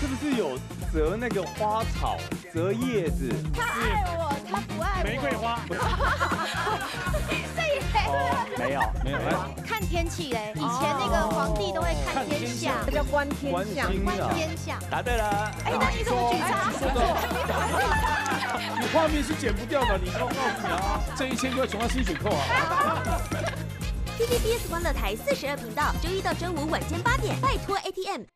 是不是有折那个花草、折叶子？ 他爱我，他不爱我。 玫瑰花。 这也没有。 看天气嘞，以前那个皇帝都会看天象， 这叫观天象。 观天象。 答对了。 哎，那你怎么举叉？ 你画面是剪不掉的，你告诉你啊，这1000块从他薪水扣啊。 TVBS 欢乐台42频道，周一到周五晚间8点，拜托 ATM。